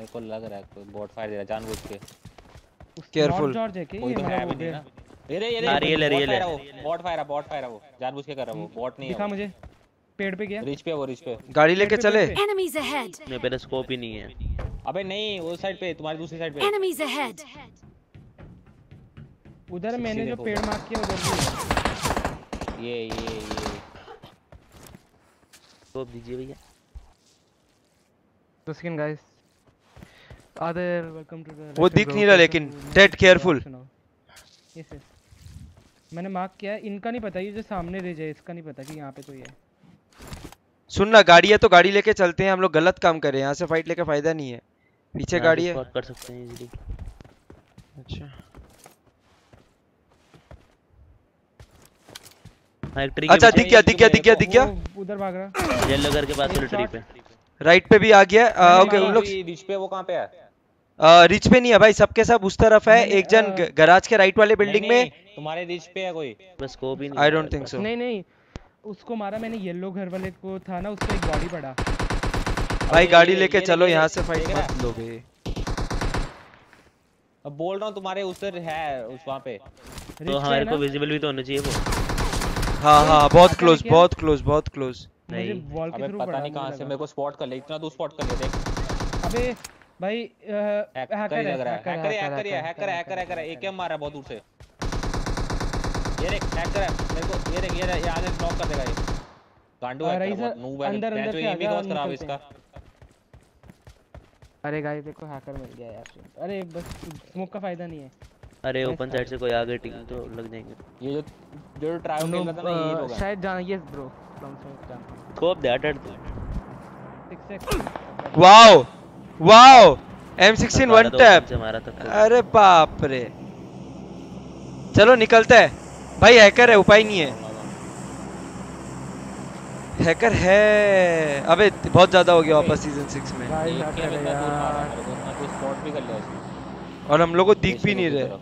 मेरे को लग रहा है कोई बॉट फायर दे रहा है जानबूझ के। केयरफुल कोई तो है भी नहीं ना। ये रियल है वो बॉट फायर है वो जानबूझ के कर रहा है वो बॉट नहीं है। दिखा मुझे पेड़ पे गया रिच पे वो रिच पे गाड़ी लेके चले। Enemies ahead. मेरे पे स्कोप ही नहीं है। अबे नहीं वो साइड पे तुम्हारी दूसरी साइड पे। Enemies ahead. उधर मैंने जो पेड़ मार्क किया उधर भी ये स्कोप दीजिए भैया। तो स्किन गाइस आदर वेलकम टू द वो दिख नहीं रहा लेकिन डेड केयरफुल। यस मैंने मार्क किया। इनका नहीं पता ये जो सामने रह जाए इसका नहीं पता कि यहाँ पे कोई है। सुनना गाड़ी है तो गाड़ी लेके चलते हैं। हम लोग गलत काम कर रहे हैं यहाँ से फाइट लेके फायदा नहीं है। पीछे गाड़ी है कर सकते हैं इजीली। अच्छा अच्छा दिख गया उधर भाग रहा येलो घर के पास वाले ट्री पे राइट पे भी आ गया। ओके उन लोग रिच पे वो कहां पे है? रिच पे नहीं है भाई सबके सब उस तरफ है। एक जन गैराज के राइट वाले बिल्डिंग में। तुम्हारे रिच पे है कोई? बस स्कोप ही नहीं। I don't think so. नहीं उसको मारा मैंने येलो घर वाले को था ना उसका एक बॉडी पड़ा। भाई गाड़ी लेके चलो यहाँ से फाइट मत लो बे। अब बोल रहा हूँ तुम्हारे उधर है उस वहाँ पे तो हमारे को विजिबल भी तो होना चाहिए वो। हाँ बहुत क्लोज नहीं अबे पता नहीं कहाँ से मेरे को स्पॉट कर ले। इतना तू स्पॉट कर ले देख। अबे भाई हैकर है। एक मारा बहुत दूर से। ये देख हैकर है मेरे को। ये देख ये आगे ब्लॉक कर देगा ये गांडू है नूब है। अंदर जो ये भी क्रॉस करा इसका। अरे गाइस देखो हैकर मिल गया यार। अरे बस स्मोक का फायदा नहीं है। अरे ओपन साइड से कोई आ गई टीम तो लग जाएंगे। ये जो ट्रायल खेल रहा था ना ये होगा शायद जान। यस ब्रो स्कोप दे attack. Wow M16 one tap. अरे बाप रे चलो निकलते हैं भाई। हैकर है उपाय नहीं है। हैकर है। अबे बहुत ज्यादा हो गया वापस सीजन 6 में। और हम लोग को दिख भी नहीं रहे।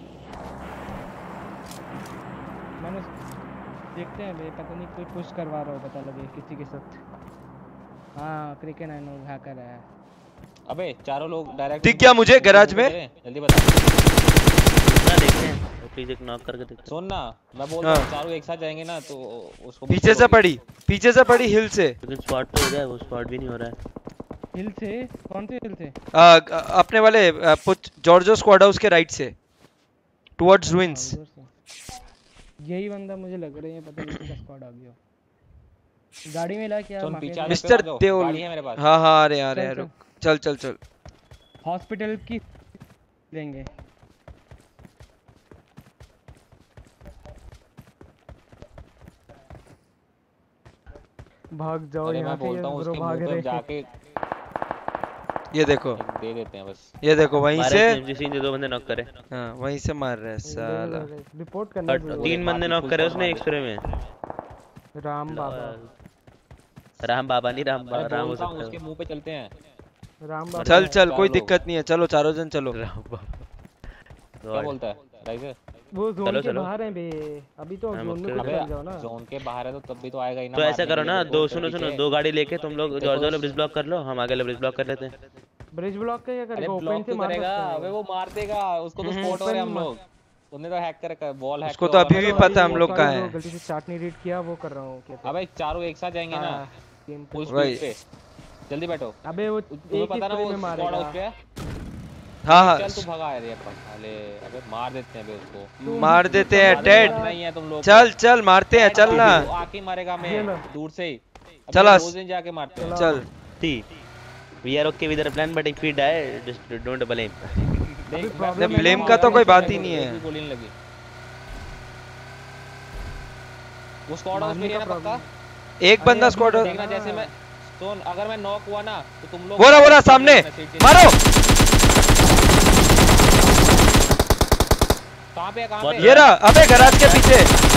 मैंने देखते हैं पता नहीं कोई पुश करवा रहा हो पता लगे किसी के साथ। हाँ क्रिकेट आई नो हैकर है। अबे चारों लोग डायरेक्ट दिख गया मुझे गैराज में। जल्दी बता ना देखते हैं प्लीज एक नॉक करके देखते हैं। सुन ना मैं बोल रहा हूं चारों एक साथ जाएंगे ना तो उसको पीछे से पड़ी हिल से। लेकिन स्पॉट तो हो जाए वो स्पॉट भी नहीं हो रहा है। हिल से कौन से हिल से? अपने वाले जॉर्जो स्क्वाड हाउस के राइट से टुवर्ड्स रुइंस। यही बंदा मुझे लग रहा है पता नहीं किसका स्क्वाड आ गया। गाड़ी में ला क्या मिस्टर देओल। गाड़ी है मेरे पास। हां आ रहे हैं रुक चल हॉस्पिटल की लेंगे। भाग जाओ यहाँ से ब्रो भाग रहे जाके। ये देखो दे देते हैं बस। ये देखो वहीं से जिसने दो बंदे नॉक करे। हां वहीं से मार रहा है साला। रिपोर्ट करना। 3 बंदे नॉक करे उसने एक स्प्रे में। राम बाबा नहीं राम हो सकता है। उसके मुंह पे चलते हैं। राम बाबा चल कोई दिक्कत नहीं है। चलो चारों जन चलो। राम बाबा क्या बोलता है राइजर? वो जोन के बाहर है बे। अभी तो जोन में कुछ कर जाओ ना। जोन के बाहर है तो तब भी तो आएगा ही ना। तो ऐसा करो ना सुनो दो गाड़ी लेके तुम लोग जॉर्ज वाला ब्रिज ब्लॉक कर लो। हम आगे वाला ब्रिज ब्लॉक कर लेते हैं। ब्रिज ब्लॉक का क्या करेगा? ओपन से मारेगा। अबे वो मार देगा उसको तो स्पॉट हो रहे हम लोग। उसने तो हैकर का वॉल हैक। उसको तो अभी भी पता हम लोग कहां है। गलती से चार्ट नहीं रीड किया वो कर रहा हूं क्या। अबे चारों एक साथ जाएंगे ना फुल स्पीड पे। जल्दी बैठो। अबे वो तुम्हें पता ना वो स्क्वाड हाउस पे है। हाँ चल तू भगा यार ये साले। अबे मार देते हैं बे उसको। मार देते हैं डेड। नहीं है तुम लोग। चल मारते हैं चल ना। आके मारेगा मैं दूर से ही। चला जाके मारते हैं। चल we are okay with the plan but if we die just don't blame. Blame का तो कोई बात ही नहीं है। गोली नहीं लगी। वो स्क्वाड हाउस में है ना पक्का। एक बंदा स्क्वाड हाउस देखना जैसे मैं तो अगर मैं नॉक हुआ ना तो तुम लोग वो रहा सामने मारो। कहां पे ये रहा। अबे गैराज के पीछे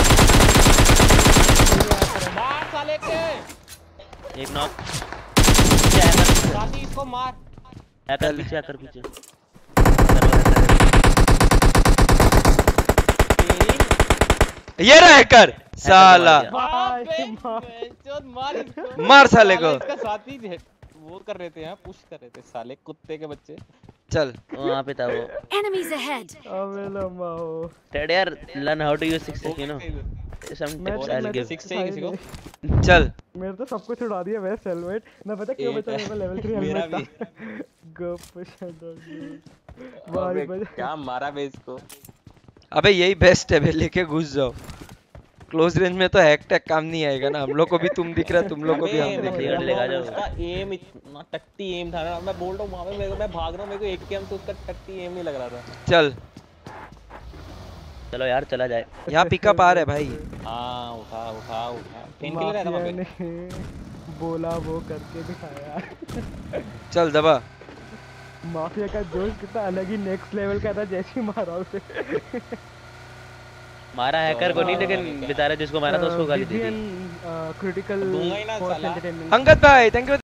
मार साले के। एक नॉक साथी इसको मार। हैकर पीछे आकर पीछे। ये रहा हैकर साला। मार मार साले को। इसका साथी वो कर रहे थे यहाँ, पुश कर रहे थे साले कुत्ते के बच्चे। चल वहाँ पे था वो। Enemies ahead. अबे लम्बा हो। टेड यार learn how to use 6 you know some tips I'll give। 6 चाहिए किसी को? चल मेरे तो सब कुछ उड़ा दिया वेस्ट हेलमेट। मैं पता क्यों बचा, मेरे को लेवल 3 मेरा हेलमेट था। गप भाई क्या मारा बे इसको। अबे यही बेस्ट है बे, लेके घुस जाओ। क्लोज रेंज में तो हैक टैक काम नहीं आएगा ना, हम लोग को भी तुम दिख रहा है, तुम लोग को भी हम दिख रहा है। लेगा जाओ। उसका एम इतना टट्टी एम था ना, मैं बोल रहा हूँ वहाँ पे मैं भाग रहा हूँ, मेरे को एक एम तो उसका टट्टी एम नहीं लग रहा था। चल चलो यार चला जाए। यहाँ पिकअप आ रहा है भाई। हाँ उठा उठा उठा। पेन किलर है वहाँ पे। बोला वो करके दिखाया। चल दबा। माफिया का जोश कितना अलग ही नेक्स्ट लेवल का था, जैसे ही मारा उसे। मारा हैकर को नहीं, लेकिन बेचारा जिसको मारा था उसको गाली दी थी। क्रिटिकल दूंगा ही ना साला। अंगद भाई थैंक यू।